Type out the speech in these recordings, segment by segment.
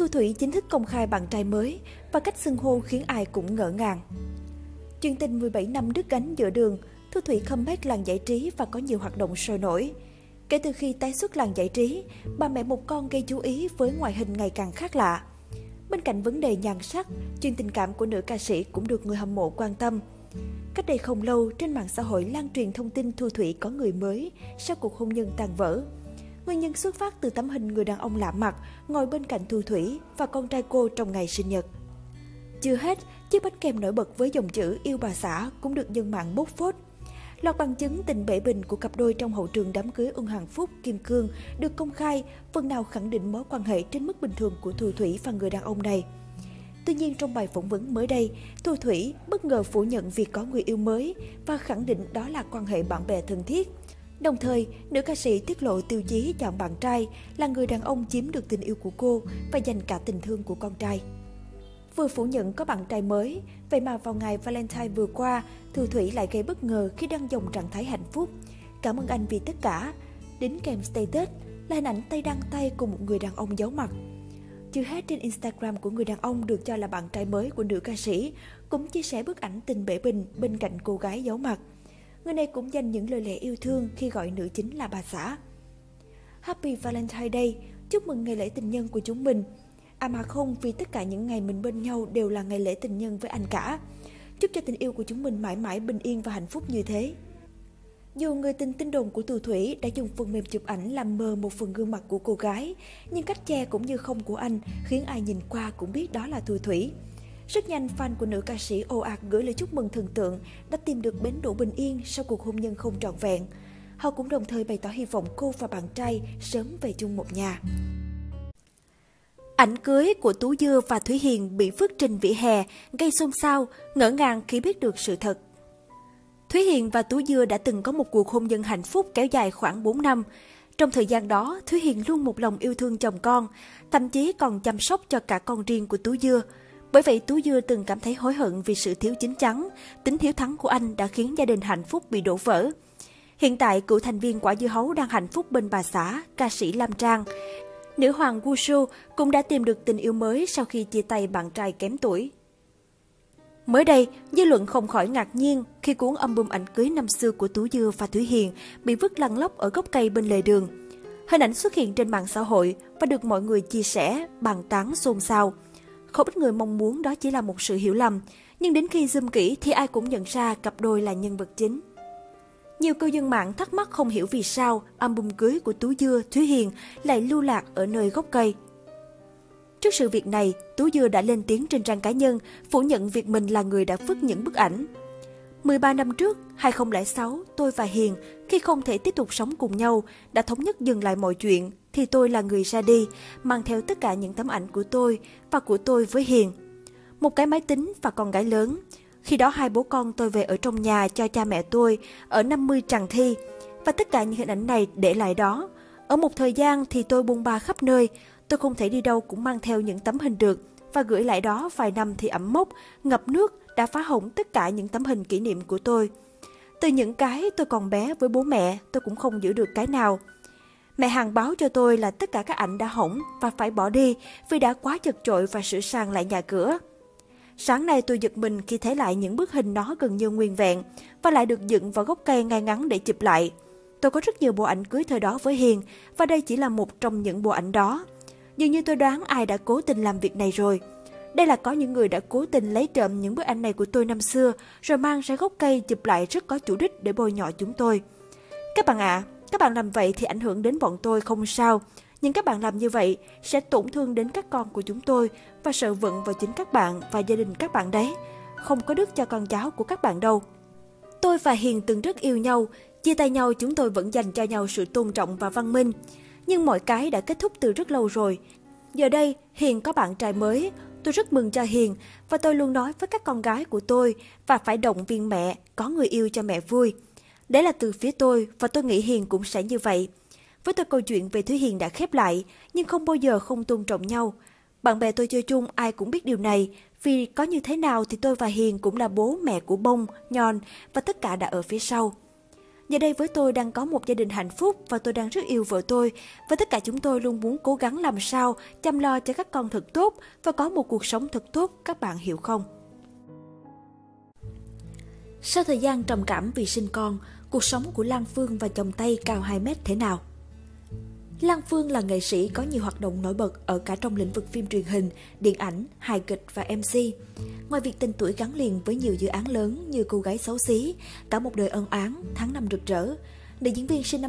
Thu Thủy chính thức công khai bạn trai mới và cách xưng hô khiến ai cũng ngỡ ngàng. Chuyện tình 17 năm đứt gánh giữa đường, Thu Thủy comeback làng giải trí và có nhiều hoạt động sôi nổi. Kể từ khi tái xuất làng giải trí, bà mẹ một con gây chú ý với ngoại hình ngày càng khác lạ. Bên cạnh vấn đề nhan sắc, chuyện tình cảm của nữ ca sĩ cũng được người hâm mộ quan tâm. Cách đây không lâu, trên mạng xã hội lan truyền thông tin Thu Thủy có người mới sau cuộc hôn nhân tan vỡ. Nguyên nhân xuất phát từ tấm hình người đàn ông lạ mặt ngồi bên cạnh Thu Thủy và con trai cô trong ngày sinh nhật. Chưa hết, chiếc bánh kem nổi bật với dòng chữ yêu bà xã cũng được dân mạng bóc phốt. Loạt bằng chứng tình bể bình của cặp đôi trong hậu trường đám cưới Uông Hoàng Phúc, Kim Cương được công khai, phần nào khẳng định mối quan hệ trên mức bình thường của Thu Thủy và người đàn ông này. Tuy nhiên, trong bài phỏng vấn mới đây, Thu Thủy bất ngờ phủ nhận việc có người yêu mới và khẳng định đó là quan hệ bạn bè thân thiết. Đồng thời, nữ ca sĩ tiết lộ tiêu chí chọn bạn trai là người đàn ông chiếm được tình yêu của cô và dành cả tình thương của con trai. Vừa phủ nhận có bạn trai mới, vậy mà vào ngày Valentine vừa qua, Thu Thủy lại gây bất ngờ khi đăng dòng trạng thái hạnh phúc. Cảm ơn anh vì tất cả. Đính kèm status là hình ảnh tay đăng tay cùng một người đàn ông giấu mặt. Chưa hết, trên Instagram của người đàn ông được cho là bạn trai mới của nữ ca sĩ cũng chia sẻ bức ảnh tình bể bình bên cạnh cô gái giấu mặt. Người này cũng dành những lời lẽ yêu thương khi gọi nữ chính là bà xã. Happy Valentine Day, chúc mừng ngày lễ tình nhân của chúng mình. À mà không, vì tất cả những ngày mình bên nhau đều là ngày lễ tình nhân với anh cả. Chúc cho tình yêu của chúng mình mãi mãi bình yên và hạnh phúc như thế. Dù người tình tin đồn của Thu Thủy đã dùng phần mềm chụp ảnh làm mờ một phần gương mặt của cô gái, nhưng cách che cũng như không của anh khiến ai nhìn qua cũng biết đó là Thu Thủy. Rất nhanh, fan của nữ ca sĩ ồ ạt gửi lời chúc mừng thần tượng đã tìm được bến đỗ bình yên sau cuộc hôn nhân không trọn vẹn. Họ cũng đồng thời bày tỏ hy vọng cô và bạn trai sớm về chung một nhà. Ảnh cưới của Tú Dưa và Thúy Hiền bị vứt trên vỉa hè, gây xôn xao, ngỡ ngàng khi biết được sự thật. Thúy Hiền và Tú Dưa đã từng có một cuộc hôn nhân hạnh phúc kéo dài khoảng 4 năm. Trong thời gian đó, Thúy Hiền luôn một lòng yêu thương chồng con, thậm chí còn chăm sóc cho cả con riêng của Tú Dưa. Bởi vậy, Tú Dưa từng cảm thấy hối hận vì sự thiếu chín chắn, tính hiếu thắng của anh đã khiến gia đình hạnh phúc bị đổ vỡ. Hiện tại, cựu thành viên Quả Dưa Hấu đang hạnh phúc bên bà xã, ca sĩ Lam Trang. Nữ hoàng Wushu cũng đã tìm được tình yêu mới sau khi chia tay bạn trai kém tuổi. Mới đây, dư luận không khỏi ngạc nhiên khi cuốn album ảnh cưới năm xưa của Tú Dưa và Thúy Hiền bị vứt lăn lóc ở gốc cây bên lề đường. Hình ảnh xuất hiện trên mạng xã hội và được mọi người chia sẻ, bàn tán xôn xao. Không ít người mong muốn đó chỉ là một sự hiểu lầm, nhưng đến khi zoom kỹ thì ai cũng nhận ra cặp đôi là nhân vật chính. Nhiều cư dân mạng thắc mắc không hiểu vì sao album cưới của Tú Dưa, Thúy Hiền lại lưu lạc ở nơi gốc cây. Trước sự việc này, Tú Dưa đã lên tiếng trên trang cá nhân phủ nhận việc mình là người đã vứt những bức ảnh. 13 năm trước, 2006, tôi và Hiền, khi không thể tiếp tục sống cùng nhau, đã thống nhất dừng lại mọi chuyện, thì tôi là người ra đi, mang theo tất cả những tấm ảnh của tôi và của tôi với Hiền. Một cái máy tính và con gái lớn. Khi đó hai bố con tôi về ở trong nhà cho cha mẹ tôi ở 50 Tràng Thi, và tất cả những hình ảnh này để lại đó. Ở một thời gian thì tôi bôn ba khắp nơi, tôi không thể đi đâu cũng mang theo những tấm hình được, và gửi lại đó vài năm thì ẩm mốc, ngập nước đã phá hỏng tất cả những tấm hình kỷ niệm của tôi. Từ những cái tôi còn bé với bố mẹ, tôi cũng không giữ được cái nào. Mẹ Hằng báo cho tôi là tất cả các ảnh đã hỏng và phải bỏ đi vì đã quá chật chội và sửa sang lại nhà cửa. Sáng nay tôi giật mình khi thấy lại những bức hình nó gần như nguyên vẹn và lại được dựng vào gốc cây ngay ngắn để chụp lại. Tôi có rất nhiều bộ ảnh cưới thời đó với Hiền và đây chỉ là một trong những bộ ảnh đó. Dường như tôi đoán ai đã cố tình làm việc này rồi. Đây là có những người đã cố tình lấy trộm những bức ảnh này của tôi năm xưa rồi mang ra gốc cây chụp lại rất có chủ đích để bôi nhọ chúng tôi. Các bạn ạ, các bạn làm vậy thì ảnh hưởng đến bọn tôi không sao. Nhưng các bạn làm như vậy sẽ tổn thương đến các con của chúng tôi và sợ vận vào chính các bạn và gia đình các bạn đấy. Không có đức cho con cháu của các bạn đâu. Tôi và Hiền từng rất yêu nhau. Chia tay nhau chúng tôi vẫn dành cho nhau sự tôn trọng và văn minh. Nhưng mọi cái đã kết thúc từ rất lâu rồi. Giờ đây, Hiền có bạn trai mới. Tôi rất mừng cho Hiền và tôi luôn nói với các con gái của tôi và phải động viên mẹ, có người yêu cho mẹ vui. Đấy là từ phía tôi và tôi nghĩ Hiền cũng sẽ như vậy. Với tôi câu chuyện về Thúy Hiền đã khép lại, nhưng không bao giờ không tôn trọng nhau. Bạn bè tôi chơi chung ai cũng biết điều này, vì có như thế nào thì tôi và Hiền cũng là bố mẹ của Bông, Nhon và tất cả đã ở phía sau. Giờ đây với tôi đang có một gia đình hạnh phúc và tôi đang rất yêu vợ tôi. Và tất cả chúng tôi luôn muốn cố gắng làm sao chăm lo cho các con thật tốt và có một cuộc sống thật tốt, các bạn hiểu không? Sau thời gian trầm cảm vì sinh con, cuộc sống của Lan Phương và chồng Tây cao 2 mét thế nào? Lan Phương là nghệ sĩ có nhiều hoạt động nổi bật ở cả trong lĩnh vực phim truyền hình, điện ảnh, hài kịch và MC. Ngoài việc tên tuổi gắn liền với nhiều dự án lớn như Cô gái xấu xí, Cả một đời ân oán, Tháng năm rực rỡ, nữ diễn viên sinh năm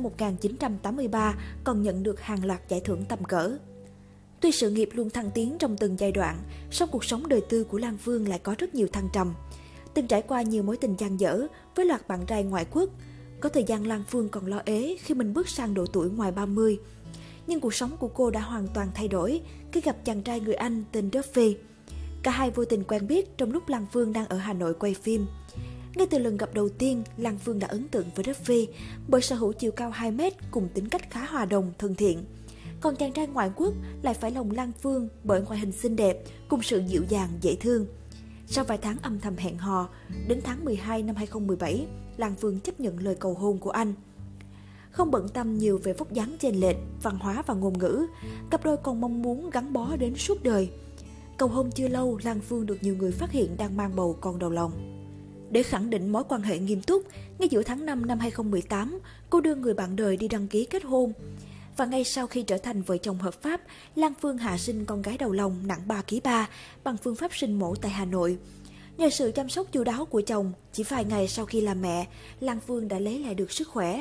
1983 còn nhận được hàng loạt giải thưởng tầm cỡ. Tuy sự nghiệp luôn thăng tiến trong từng giai đoạn, song cuộc sống đời tư của Lan Phương lại có rất nhiều thăng trầm. Từng trải qua nhiều mối tình dang dở với loạt bạn trai ngoại quốc. Có thời gian Lan Phương còn lo ế khi mình bước sang độ tuổi ngoài 30. Nhưng cuộc sống của cô đã hoàn toàn thay đổi khi gặp chàng trai người Anh tên Duffy. Cả hai vô tình quen biết trong lúc Lan Phương đang ở Hà Nội quay phim. Ngay từ lần gặp đầu tiên, Lan Phương đã ấn tượng với Duffy bởi sở hữu chiều cao 2 mét cùng tính cách khá hòa đồng, thân thiện. Còn chàng trai ngoại quốc lại phải lòng Lan Phương bởi ngoại hình xinh đẹp cùng sự dịu dàng, dễ thương. Sau vài tháng âm thầm hẹn hò, đến tháng 12 năm 2017, Lan Phương chấp nhận lời cầu hôn của anh. Không bận tâm nhiều về vóc dáng chênh lệch, văn hóa và ngôn ngữ, cặp đôi còn mong muốn gắn bó đến suốt đời. Cầu hôn chưa lâu, Lan Phương được nhiều người phát hiện đang mang bầu con đầu lòng. Để khẳng định mối quan hệ nghiêm túc, ngay giữa tháng 5 năm 2018, cô đưa người bạn đời đi đăng ký kết hôn. Và ngay sau khi trở thành vợ chồng hợp pháp, Lan Phương hạ sinh con gái đầu lòng nặng 3,3 kg bằng phương pháp sinh mổ tại Hà Nội. Nhờ sự chăm sóc chu đáo của chồng, chỉ vài ngày sau khi làm mẹ, Lan Phương đã lấy lại được sức khỏe.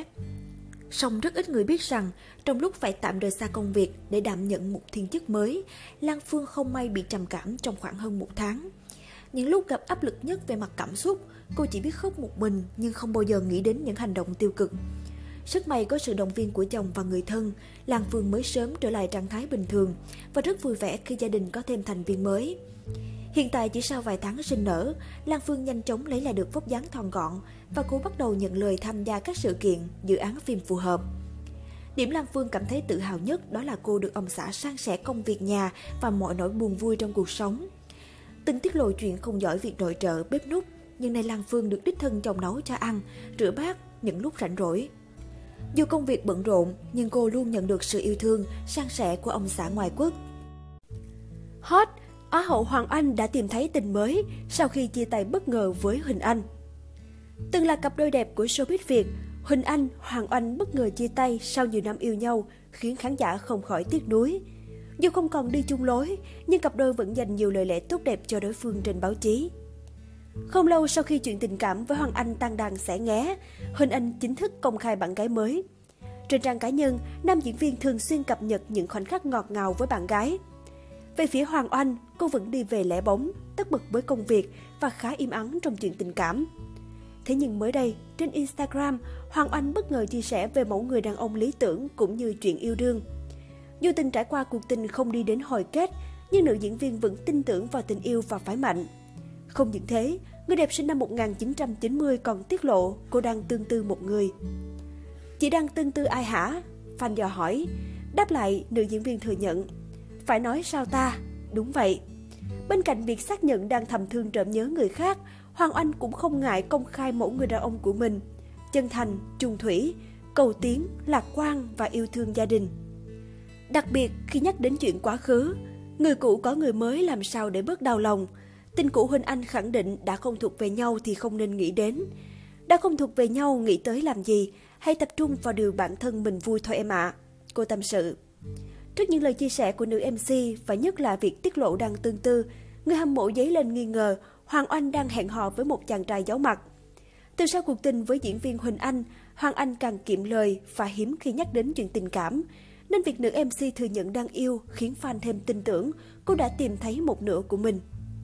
Song rất ít người biết rằng, trong lúc phải tạm rời xa công việc để đảm nhận một thiên chức mới, Lan Phương không may bị trầm cảm trong khoảng hơn 1 tháng. Những lúc gặp áp lực nhất về mặt cảm xúc, cô chỉ biết khóc một mình nhưng không bao giờ nghĩ đến những hành động tiêu cực. Rất may có sự động viên của chồng và người thân, Lan Phương mới sớm trở lại trạng thái bình thường và rất vui vẻ khi gia đình có thêm thành viên mới. Hiện tại chỉ sau vài tháng sinh nở, Lan Phương nhanh chóng lấy lại được vóc dáng thon gọn và cô bắt đầu nhận lời tham gia các sự kiện, dự án phim phù hợp. Điểm Lan Phương cảm thấy tự hào nhất đó là cô được ông xã san sẻ công việc nhà và mọi nỗi buồn vui trong cuộc sống. Từng tiết lộ chuyện không giỏi việc nội trợ, bếp núc, nhưng nay Lan Phương được đích thân chồng nấu cho ăn, rửa bát những lúc rảnh rỗi. Dù công việc bận rộn, nhưng cô luôn nhận được sự yêu thương, san sẻ của ông xã ngoại quốc. Hot, Á hậu Hoàng Anh đã tìm thấy tình mới sau khi chia tay bất ngờ với Huỳnh Anh. Từng là cặp đôi đẹp của showbiz Việt, Huỳnh Anh, Hoàng Anh bất ngờ chia tay sau nhiều năm yêu nhau, khiến khán giả không khỏi tiếc nuối. Dù không còn đi chung lối, nhưng cặp đôi vẫn dành nhiều lời lẽ tốt đẹp cho đối phương trên báo chí. Không lâu sau khi chuyện tình cảm với Hoàng Anh tan đàn xẻ nghé, Huỳnh Anh chính thức công khai bạn gái mới. Trên trang cá nhân, nam diễn viên thường xuyên cập nhật những khoảnh khắc ngọt ngào với bạn gái. Về phía Hoàng Anh, cô vẫn đi về lẻ bóng, tất bật với công việc và khá im ắng trong chuyện tình cảm. Thế nhưng mới đây, trên Instagram, Hoàng Anh bất ngờ chia sẻ về mẫu người đàn ông lý tưởng cũng như chuyện yêu đương. Dù từng trải qua cuộc tình không đi đến hồi kết, nhưng nữ diễn viên vẫn tin tưởng vào tình yêu và phái mạnh. Không những thế, người đẹp sinh năm 1990 còn tiết lộ cô đang tương tư một người. Chị đang tương tư ai hả? Fan dò hỏi. Đáp lại, nữ diễn viên thừa nhận. Phải nói sao ta? Đúng vậy. Bên cạnh việc xác nhận đang thầm thương trộm nhớ người khác, Hoàng Anh cũng không ngại công khai mẫu người đàn ông của mình. Chân thành, chung thủy, cầu tiến, lạc quan và yêu thương gia đình. Đặc biệt khi nhắc đến chuyện quá khứ, người cũ có người mới làm sao để bớt đau lòng. Tình cũ Huỳnh Anh khẳng định đã không thuộc về nhau thì không nên nghĩ đến. Đã không thuộc về nhau nghĩ tới làm gì, hãy tập trung vào điều bản thân mình vui thôi em ạ. Cô tâm sự. Trước những lời chia sẻ của nữ MC và nhất là việc tiết lộ đang tương tư, người hâm mộ dấy lên nghi ngờ Hoàng Anh đang hẹn hò với một chàng trai giấu mặt. Từ sau cuộc tình với diễn viên Huỳnh Anh, Hoàng Anh càng kiệm lời và hiếm khi nhắc đến chuyện tình cảm. Nên việc nữ MC thừa nhận đang yêu khiến fan thêm tin tưởng cô đã tìm thấy một nửa của mình.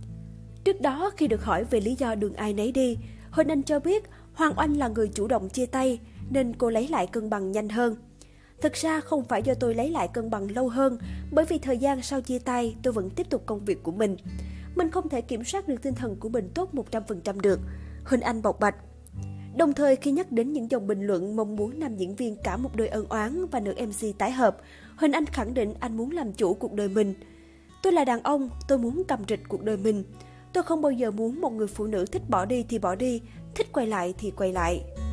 Trước đó, khi được hỏi về lý do đường ai nấy đi, Huỳnh Anh cho biết Hoàng Anh là người chủ động chia tay nên cô lấy lại cân bằng nhanh hơn. Thực ra không phải do tôi lấy lại cân bằng lâu hơn, bởi vì thời gian sau chia tay tôi vẫn tiếp tục công việc của mình. Mình không thể kiểm soát được tinh thần của mình tốt 100% được, Huỳnh Anh bộc bạch. Đồng thời khi nhắc đến những dòng bình luận mong muốn nam diễn viên cả một đôi ân oán và nữ MC tái hợp, Huỳnh Anh khẳng định anh muốn làm chủ cuộc đời mình. Tôi là đàn ông, tôi muốn cầm trịch cuộc đời mình. Tôi không bao giờ muốn một người phụ nữ thích bỏ đi thì bỏ đi, thích quay lại thì quay lại.